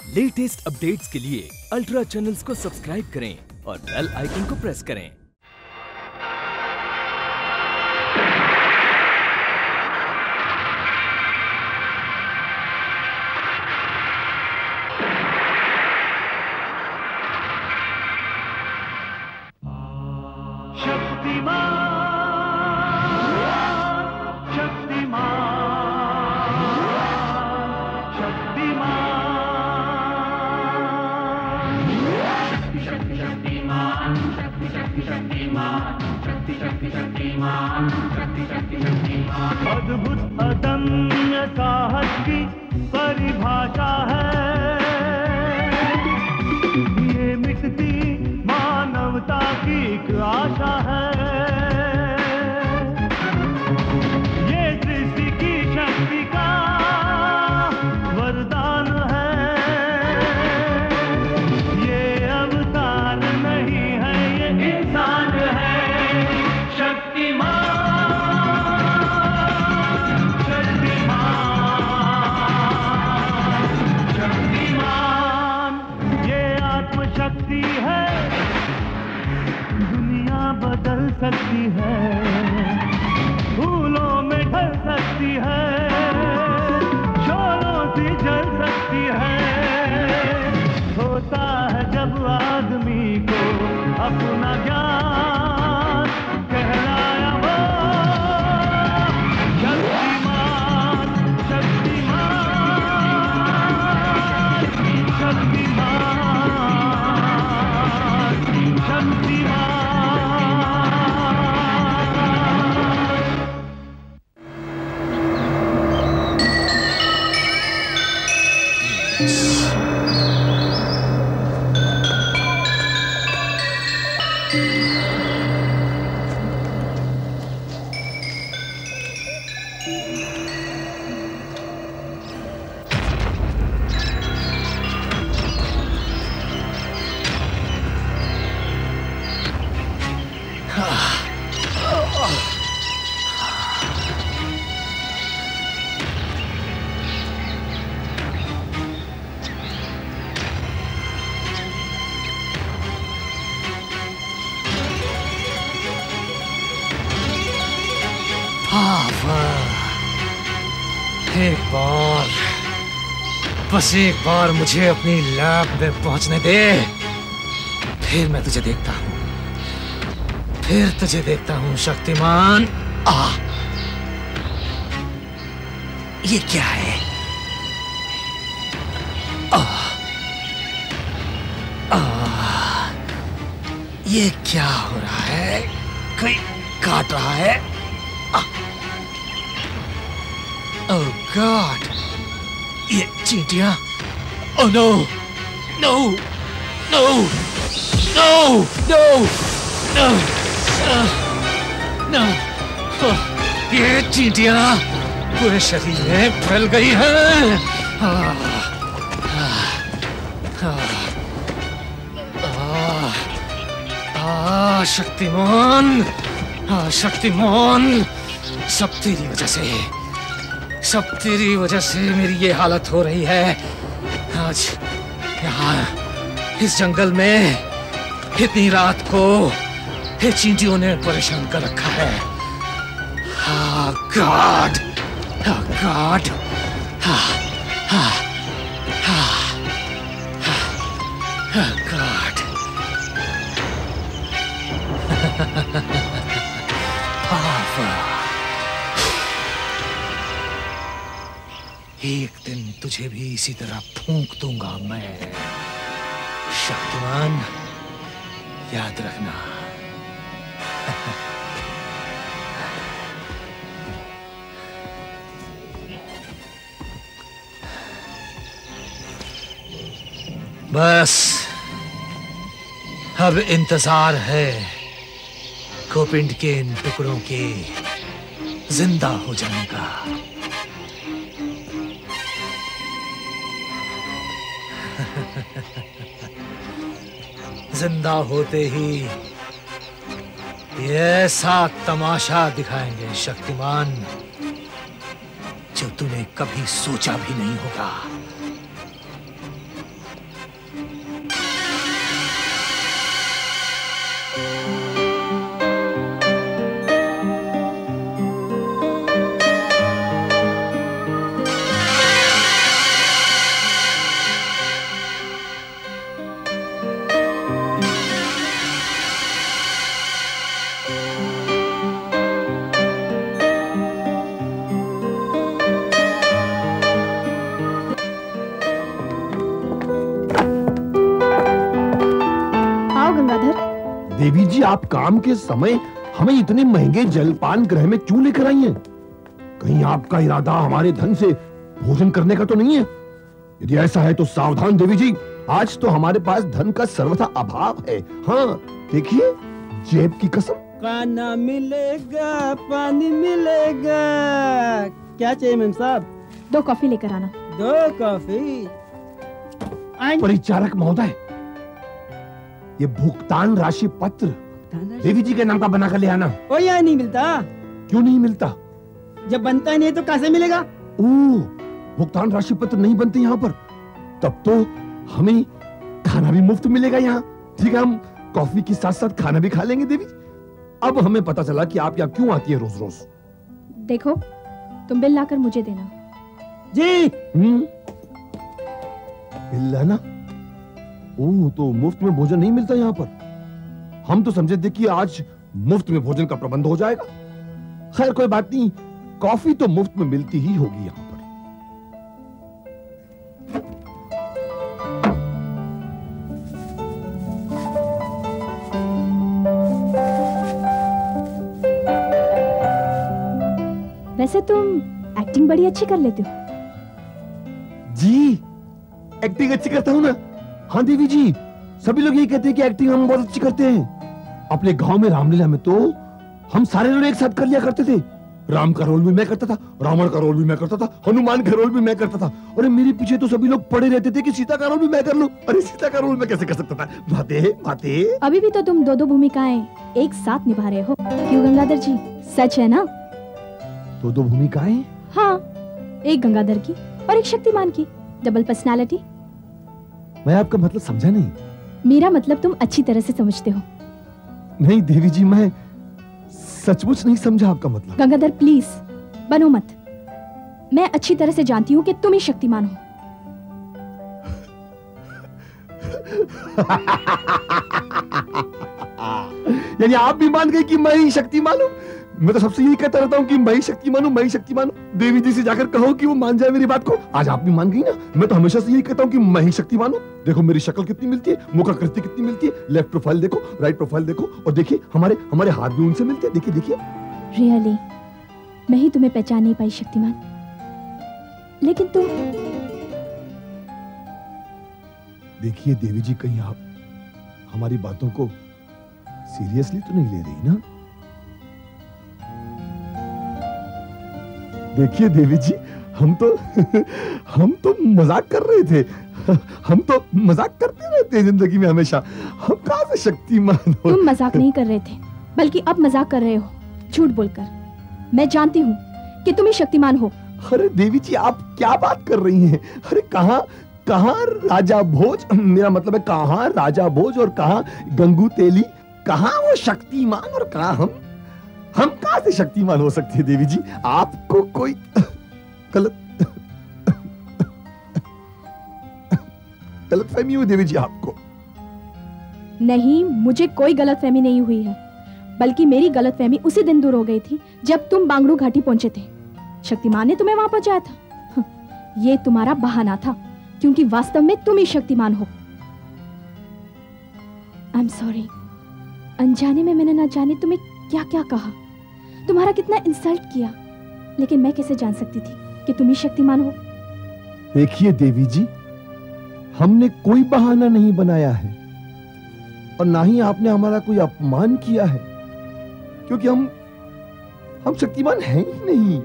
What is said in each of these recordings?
Latest updates के लिए ultra channels को सब्सक्राइब करें और बेल आइकन को प्रेस करें। अद्भुत अदम्य साहस की परिभाषा है ये, मिटती मानवता की एक आशा है। ये सृष्टि की शक्ति का वरदान है, ये अवतार नहीं है, ये इंसान है। शक्ति है, दुनिया बदल सकती है, फूलों में ढल सकती है, शोलों से जल सकती है। होता है जब आदमी को अपना ज्ञान कहलाया वो शक्तिमान, शक्तिमान, शक्तिमान। एक बार, बस एक बार मुझे अपनी लैब में पहुंचने दे, फिर मैं तुझे देखता हूं, फिर तुझे देखता हूं शक्तिमान। ये क्या है? ये क्या हो रहा है? कोई काट रहा है? Oh God! ये चींटियां! Oh no! No! No! No! No! No! No! ये चींटियां पूरे शरीर में फैल गई हैं। शक्तिमान! शक्तिमान! सब तेरी वजह से, सब तेरी वजह से मेरी ये हालत हो रही है। आज यहाँ इस जंगल में इतनी रात को ये चींटियों ने परेशान कर रखा है। गॉड! गॉड! गॉड! एक दिन तुझे भी इसी तरह फूंक दूंगा मैं, शक्तिमान, याद रखना। बस अब इंतजार है गोपिंद के इन टुकड़ों के जिंदा हो जाने का। जिंदा होते ही ये ऐसा तमाशा दिखाएंगे शक्तिमान जो तूने कभी सोचा भी नहीं होगा। देवी जी, आप काम के समय हमें इतने महंगे जलपान ग्रह में क्यों लेकर आई हैं? कहीं आपका इरादा हमारे धन से भोजन करने का तो नहीं है? यदि ऐसा है तो सावधान देवी जी, आज तो हमारे पास धन का सर्वथा अभाव है। हाँ देखिए, जेब की कसम। खाना मिलेगा, पानी मिलेगा। क्या चाहिए मेम साहब? 2 कॉफी लेकर आना। 2 कॉफी। परिचारक महोदय, ये भुगतान राशि पत्र देवी जी के नाम का बना कर ले आना। ओ, यहाँ नहीं मिलता। क्यों नहीं मिलता? जब बनता ही नहीं तो कैसे मिलेगा? ओह, भुगतान राशि पत्र नहीं बनते यहाँ पर, तब तो हमें खाना भी मुफ्त मिलेगा यहाँ। ठीक है, हम कॉफी के साथ साथ खाना भी खा लेंगे देवी। अब हमें पता चला कि आप यहाँ क्यों आती है रोज रोज। देखो, तुम बिल लाकर मुझे देना। जी। बिल लाना? ओह, तो मुफ्त में भोजन नहीं मिलता यहाँ पर? हम तो समझे थे कि आज मुफ्त में भोजन का प्रबंध हो जाएगा। खैर कोई बात नहीं, कॉफी तो मुफ्त में मिलती ही होगी यहाँ पर। वैसे तुम एक्टिंग बड़ी अच्छी कर लेते हो। जी, एक्टिंग अच्छी करता हूँ ना? हाँ देवी जी, सभी लोग यही कहते हैं कि एक्टिंग हम बहुत अच्छी करते हैं। अपने गांव में रामलीला में तो हम सारे लोग एक साथ कर लिया करते थे। राम का रोल भी मैं करता था, रावण का रोल भी मैं करता था, हनुमान का रोल भी मैं करता था। अरे मेरे पीछे तो सभी लोग पड़े रहते थे कि सीता का रोल भी मैं कर लूं। अरे सीता का रोल मैं कैसे कर सकता था? बातें। अभी भी तो तुम 2-2 भूमिकाएं एक साथ निभा रहे हो। क्यों गंगाधर जी, सच है ना? 2 भूमिकाएं? हाँ, एक गंगाधर की और एक शक्तिमान की, डबल पर्सनालिटी। मैं आपका मतलब समझा नहीं। मेरा मतलब तुम अच्छी तरह से समझते हो। नहीं देवी जी, मैं सचमुच नहीं समझा आपका मतलब। गंगाधर प्लीज बनो मत। मैं अच्छी तरह से जानती हूँ कि तुम ही शक्तिमान हो। यानी आप भी मान गए कि मैं ही शक्तिमान हूँ? मैं तो सबसे यही कहता रहता हूँ कि मैं ही शक्तिमान हूँ, मैं ही शक्तिमान हूँ। देवी जी से जाकर कहो कि वो मान जाए मेरी बात को। आज आप भी मान गई ना? मैं तो हमेशा से यही कहता हूँ कि मैं ही शक्तिमान हूँ। देखो मेरी शक्ल कितनी मिलती है, मुखाकृति कितनी मिलती है, लेफ्ट प्रोफाइल देखो, राइट प्रोफाइल देखो, और देखिए हमारे हाथ भी उनसे मिलते हैं। देखिए देखिए। रियली मैं ही तुम्हें पहचान नहीं पाई शक्तिमान, लेकिन तुम। देखिए देवी जी, कहीं आप हमारी बातों को सीरियसली तो नहीं ले रही ना? देखिए देवी जी, हम तो मजाक कर रहे थे। हम तो मजाक करते रहते हैं जिंदगी में हमेशा। हम कहाँ से शक्तिमान हो? तुम मजाक नहीं कर रहे थे, बल्कि अब मजाक कर रहे हो, झूठ बोलकर। मैं जानती हूँ कि तुम ही शक्तिमान हो। अरे देवी जी, आप क्या बात कर रही हैं? अरे कहाँ राजा भोज, मेरा मतलब है कहाँ राजा भोज और कहाँ गंगू तेली, कहाँ वो शक्तिमान और कहाँ हम कहाँ से शक्तिमान हो सकते हैं देवी जी? आपको कोई गलतफहमी हुई देवी जी आपको? नहीं, मुझे कोई गलतफहमी नहीं हुई है, बल्कि मेरी गलतफहमी उसी दिन दूर हो गई थी जब तुम बांगड़ू घाटी पहुंचे थे। शक्तिमान ने तुम्हें वहां पहुंचाया था। ये तुम्हारा बहाना था, क्योंकि वास्तव में तुम ही शक्तिमान हो। आई एम सॉरी, अनजाने में मैंने ना जाने तुम्हें क्या क्या कहा, तुम्हारा कितना इंसल्ट किया, लेकिन मैं कैसे जान सकती थी कि तुम ही शक्तिमान हो? देखिए देवी जी, हमने कोई बहाना नहीं बनाया है और ना ही आपने हमारा कोई अपमान किया है, क्योंकि हम शक्तिमान हैं ही नहीं।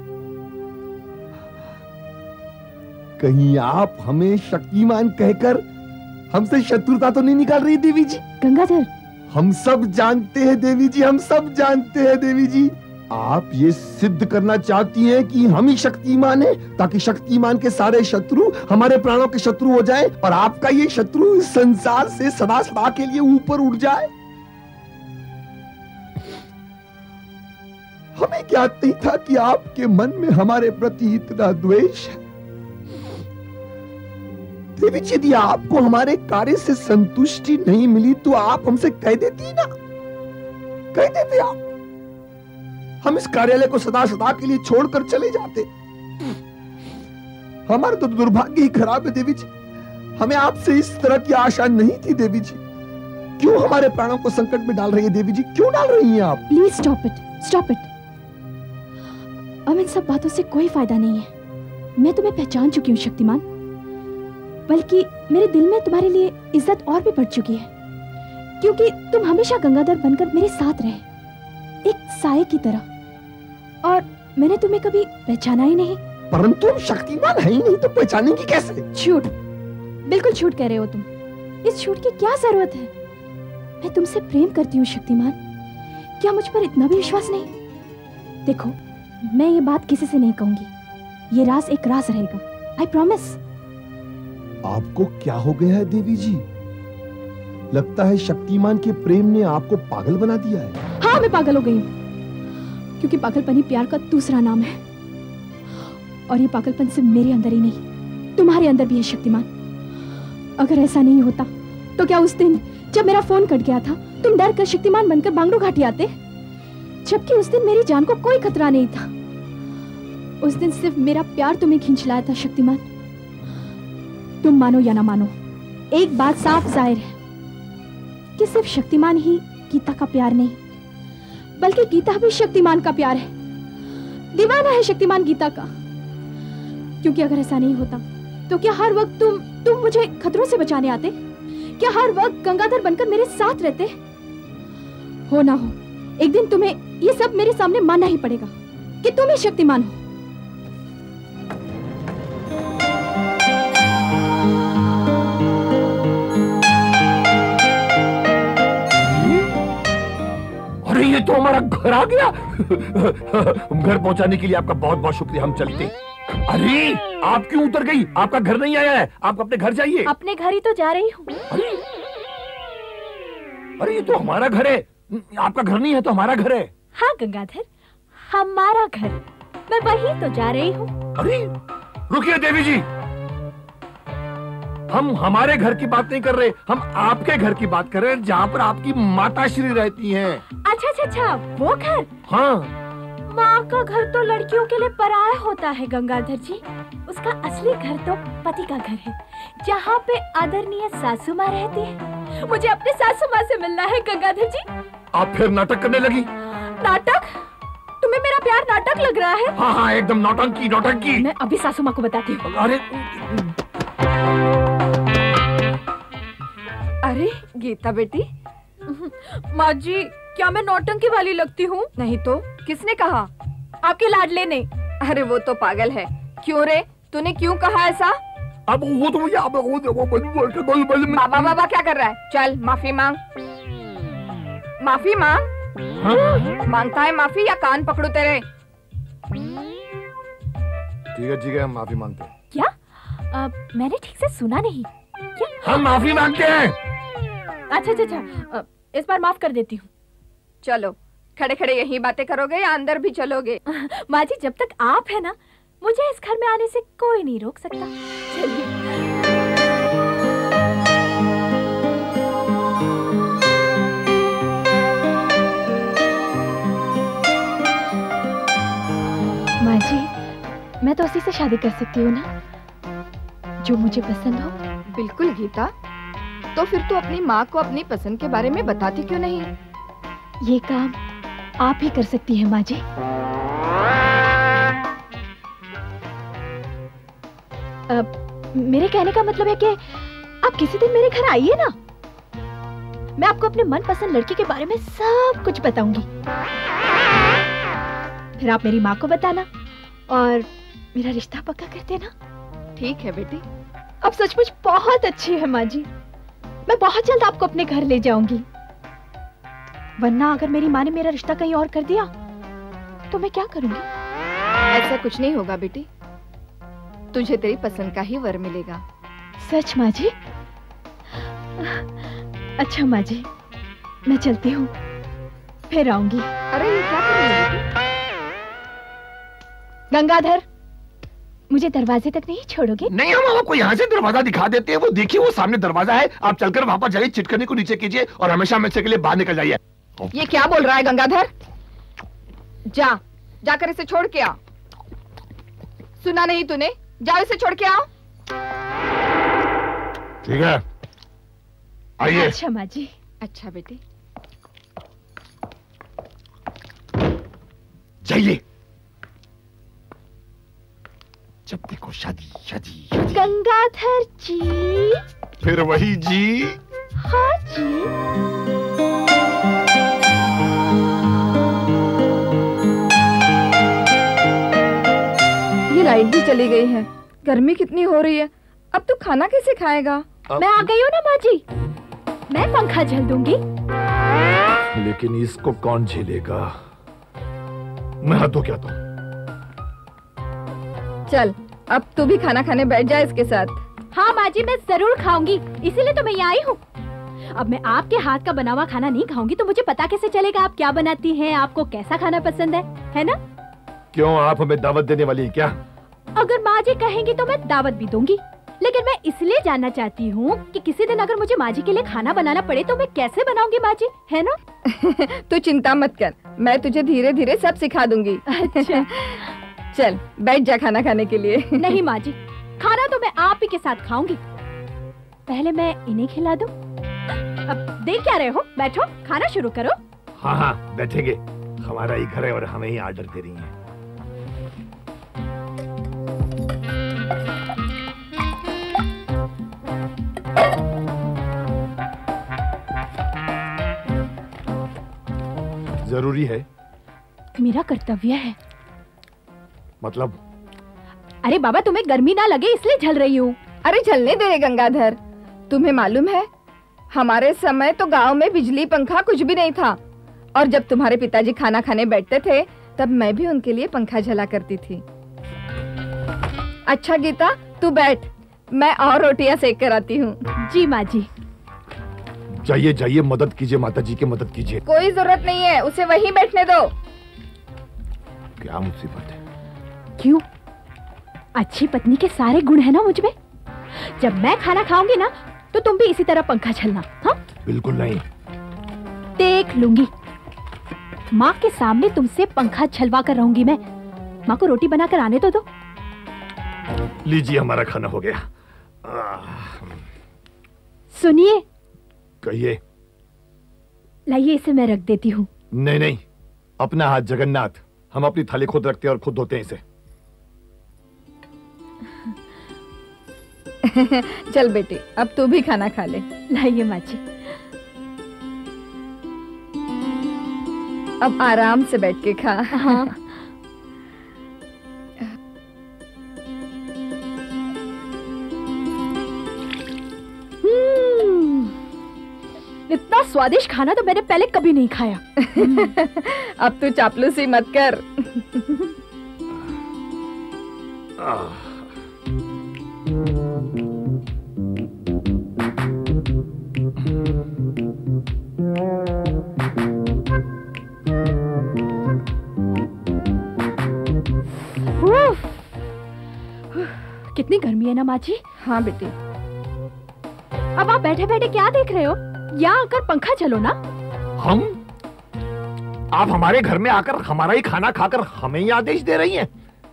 कहीं आप हमें शक्तिमान कहकर हमसे शत्रुता तो नहीं निकाल रही देवी जी? गंगाधर, हम सब जानते हैं देवी जी, हम सब जानते हैं देवी जी। आप ये सिद्ध करना चाहती हैं कि हम ही शक्तिमान हैं, ताकि शक्तिमान के सारे शत्रु हमारे प्राणों के शत्रु हो जाएं और आपका ये शत्रु इस संसार से सदा सदा के लिए ऊपर उठ जाए। हमें ज्ञात नहीं था कि आपके मन में हमारे प्रति इतना द्वेष है। देवी जी, यदि आपको हमारे कार्य से संतुष्टि नहीं मिली तो आप हमसे कह देती ना, कह देते आप। हम इस कार्यालय को सदा सदा के लिए छोड़कर चले जाते। हमारा तो दुर्भाग्य ही खराब है देवी जी, हमें आपसे इस तरह की आशा नहीं थी देवी जी। क्यों हमारे प्राणों को संकट में डाल रही है देवी जी? क्यों डाल रही हैं आप? Please stop it, stop it. अब इन सब बातों से कोई फायदा नहीं है। मैं तुम्हें पहचान चुकी हूँ शक्तिमान, बल्कि मेरे दिल में तुम्हारे लिए इज्जत और भी बढ़ चुकी है, क्योंकि तुम हमेशा गंगाधर बनकर मेरे साथ रहे, एक साये की तरह, और मैंने तुम्हें कभी पहचाना ही नहीं। परंतु हम शक्तिमान है ही नहीं, तो पहचानेंगे कैसे? झूठ, बिल्कुल झूठ कह रहे हो तुम। इस झूठ की क्या जरूरत है? मैं तुमसे प्रेम करती हूँ शक्तिमान, क्या मुझ पर इतना भी विश्वास नहीं? देखो, मैं ये बात किसी से नहीं कहूंगी, ये राज एक राज रहेगा, आई प्रॉमिस। आपको क्या हो गया है देवी जी? लगता है शक्तिमान के प्रेम ने आपको पागल बना दिया है। हाँ, मैं पागल हो गई हूँ, क्योंकि पागलपन प्यार का दूसरा नाम है, और ये पागलपन सिर्फ मेरे अंदर ही नहीं, तुम्हारे अंदर भी है शक्तिमान। अगर ऐसा नहीं होता तो क्या उस दिन जब मेरा फोन कट गया था तुम डर कर शक्तिमान बनकर बांगड़ू घाटी आते, जबकि उस दिन मेरी जान को कोई खतरा नहीं था। उस दिन सिर्फ मेरा प्यार तुम्हें खींच लाया था शक्तिमान। तुम मानो या ना मानो, एक बात साफ जाहिर है कि सिर्फ शक्तिमान ही गीता का प्यार नहीं, बल्कि गीता भी शक्तिमान का प्यार है। दीवाना है शक्तिमान गीता का, क्योंकि अगर ऐसा नहीं होता तो क्या हर वक्त तुम मुझे खतरों से बचाने आते? क्या हर वक्त गंगाधर बनकर मेरे साथ रहते? हो ना हो, एक दिन तुम्हें ये सब मेरे सामने मानना ही पड़ेगा कि तुम ही शक्तिमान हो। अरे ये तो हमारा घर आ गया। घर पहुंचाने के लिए आपका बहुत बहुत शुक्रिया, हम चलते। अरे आप क्यों उतर गई? आपका घर नहीं आया है, आप अपने घर जाइए। अपने घर ही तो जा रही हूँ। अरे ये तो हमारा घर है, आपका घर नहीं है तो हमारा घर है। हाँ गंगाधर, हमारा घर, मैं वहीं तो जा रही हूँ। अरे रुकिए देवी जी, हम हमारे घर की बात नहीं कर रहे, हम आपके घर की बात कर रहे हैं, जहाँ पर आपकी माता श्री रहती हैं। अच्छा, वो घर? हाँ। माँ का घर तो लड़कियों के लिए पराया होता है गंगाधर जी। उसका असली घर तो पति का घर है, जहाँ पे आदरणीय सासू माँ रहती है। मुझे अपने सासू माँ से मिलना है गंगाधर जी। आप फिर नाटक करने लगी? नाटक? तुम्हें मेरा प्यार नाटक लग रहा है? हाँ हाँ, एकदम नौटंकी। मैं अभी सासू माँ को बताती हूँ। अरे गीता बेटी। माँ जी, क्या मैं नौटंकी वाली लगती हूँ? नहीं तो किसने कहा? आपके लाडले ने। अरे वो तो पागल है। क्यों रे, तूने क्यों कहा ऐसा? अब वो तो बाबा क्या कर रहा है? चल माफी मांग। माफी मांग। हाँ? मांगता है माफी या कान पकड़ू तेरे? ठीक है, हम माफी मांगते हैं। क्या? मैंने ठीक से सुना नहीं। क्या? हम माफी मांगते हैं। अच्छा, इस बार माफ कर देती हूँ। चलो, खड़े खड़े यही बातें करोगे या अंदर भी चलोगे? माँ जी, जब तक आप है ना, मुझे इस घर में आने से कोई नहीं रोक सकता। चलिए। माँ जी, मैं तो उसी से शादी कर सकती हूँ ना, जो मुझे पसंद हो। बिल्कुल गीता, तो फिर तू अपनी माँ को अपनी पसंद के बारे में बताती क्यों नहीं? ये काम आप ही कर सकती हैं माँ जी। मेरे कहने का मतलब है कि आप किसी दिन मेरे घर आइए ना, मैं आपको अपने मनपसंद लड़की के बारे में सब कुछ बताऊंगी। फिर आप मेरी माँ को बताना और मेरा रिश्ता पक्का कर देना। ठीक है बेटी। आप सचमुच बहुत अच्छी है माँ जी, मैं बहुत जल्द आपको अपने घर ले जाऊंगी। वरना अगर मेरी माँ ने मेरा रिश्ता कहीं और कर दिया तो मैं क्या करूंगी? ऐसा कुछ नहीं होगा बेटी, तुझे तेरी पसंद का ही वर मिलेगा। सच माँ जी? अच्छा माँ जी, मैं चलती हूँ, फिर आऊंगी। अरे ये क्या कर रही है? गंगाधर, मुझे दरवाजे तक नहीं छोड़ोगे? नहीं, हम आपको यहाँ से दरवाजा दिखा देते हैं। वो देखिए, वो सामने दरवाजा है, आप चलकर वहाँ पर जाइए, चिटकने को नीचे कीजिए और हमेशा हमेशा के लिए बाहर निकल जाइए। ये क्या बोल रहा है गंगाधर? जाकर इसे छोड़ के आ। सुना नहीं तूने? जाओ इसे छोड़ के आओ। ठीक है, आइए। अच्छा माँ जी। अच्छा बेटी। जाइए। जब देखो शादी शादी शादी। गंगाधर जी। फिर वही जी। हाँ जी। ये लाइट भी चली गई है, गर्मी कितनी हो रही है। अब तू खाना कैसे खाएगा? मैं आ गई हूँ ना माँ जी, मैं पंखा झल दूंगी। लेकिन इसको कौन झेलेगा? मैं हाथ धो के आता हूँ। चल अब तू भी खाना खाने बैठ जा इसके साथ। हाँ माँ जी, मैं जरूर खाऊंगी, इसीलिए तो मैं यहाँ आई हूँ। अब मैं आपके हाथ का बना हुआ खाना नहीं खाऊंगी तो मुझे पता कैसे चलेगा आप क्या बनाती हैं, आपको कैसा खाना पसंद है ना? क्यों, आप हमें दावत देने वाली है क्या? अगर माँ जी कहेंगी तो मैं दावत भी दूंगी, लेकिन मैं इसलिए जानना चाहती हूँ कि किसी दिन अगर मुझे माँ जी के लिए खाना बनाना पड़े तो मैं कैसे बनाऊंगी माँ जी, है ना? तू चिंता मत कर, मैं तुझे धीरे धीरे सब सिखा दूंगी। अच्छा। चल बैठ जा खाना खाने के लिए। नहीं माँ जी, खाना तो मैं आप ही के साथ खाऊंगी, पहले मैं इन्हें खिला दूं। अब देख क्या रहे हो, बैठो खाना शुरू करो। हाँ हाँ बैठेंगे, हमारा ही घर है और हमें ही आर्डर दे रही हैं। जरूरी है, मेरा कर्तव्य है। मतलब? अरे बाबा तुम्हें गर्मी ना लगे इसलिए झल रही हूँ। अरे झलने दे रे गंगाधर, तुम्हें मालूम है हमारे समय तो गांव में बिजली पंखा कुछ भी नहीं था, और जब तुम्हारे पिताजी खाना खाने बैठते थे तब मैं भी उनके लिए पंखा झला करती थी। अच्छा गीता तू बैठ, मैं और रोटियां सेक कर आती हूँ। जी माँ जी। जाइए जाइए, मदद कीजिए माता जी की मदद कीजिए। कोई जरूरत नहीं है, उसे वहीं बैठने दो। क्या मुसीबत है? क्यों, अच्छी पत्नी के सारे गुण है ना मुझ में। जब मैं खाना खाऊंगी ना तो तुम भी इसी तरह पंखा झलना। हाँ बिल्कुल नहीं। देख लूंगी, माँ के सामने तुमसे पंखा झलवा कर रहूंगी मैं। माँ को रोटी बनाकर आने तो दो। लीजिए हमारा खाना हो गया। सुनिए। कहिए। लाइए इसे मैं रख देती हूँ। नहीं नहीं, अपना हाथ जगन्नाथ, हम अपनी थाली खुद रखते हैं और खुद धोते हैं इसे। चल बेटी अब तू भी खाना खा ले। लाइए माँ जी। अब आराम से बैठ के खा। हाँ। इतना स्वादिष्ट खाना तो मैंने पहले कभी नहीं खाया। अब तू चापलूसी मत कर। कितनी गर्मी है ना माँ जी। हाँ बेटी। अब आप बैठे बैठे क्या देख रहे हो, यहाँ आकर पंखा चलो ना। हम? आप हमारे घर में आकर हमारा ही खाना खाकर हमें ही आदेश दे रही हैं?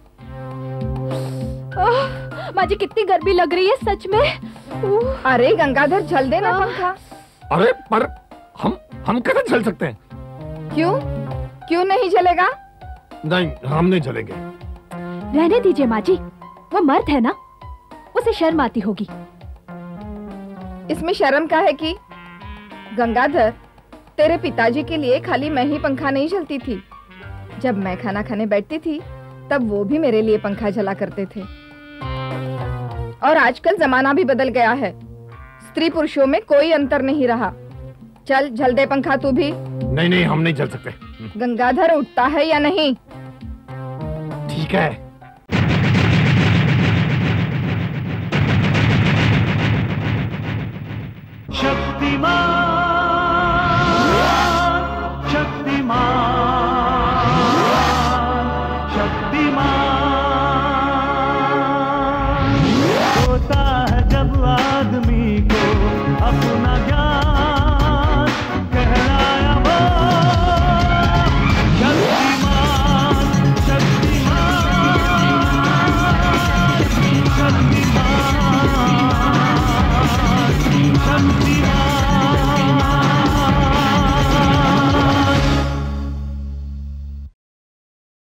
माँ जी कितनी गर्मी लग रही है सच में। अरे गंगाधर झल दे ना पंखा। अरे पर हम कैसे झल सकते हैं? क्यों क्यों नहीं झलेगा? नहीं, हम नहीं झलेंगे। रहने दीजिए माँ जी, वो मर्द है ना, उसे शर्म आती होगी। इसमें शर्म का है कि गंगाधर, तेरे पिताजी के लिए खाली मैं ही पंखा नहीं झलती थी। जब मैं खाना खाने बैठती थी तब वो भी मेरे लिए पंखा झला करते थे। और आजकल जमाना भी बदल गया है, स्त्री पुरुषों में कोई अंतर नहीं रहा। चल झल दे पंखा तू भी। नहीं नहीं, हम नहीं झल सकते। गंगाधर उठता है या नहीं? ठीक है।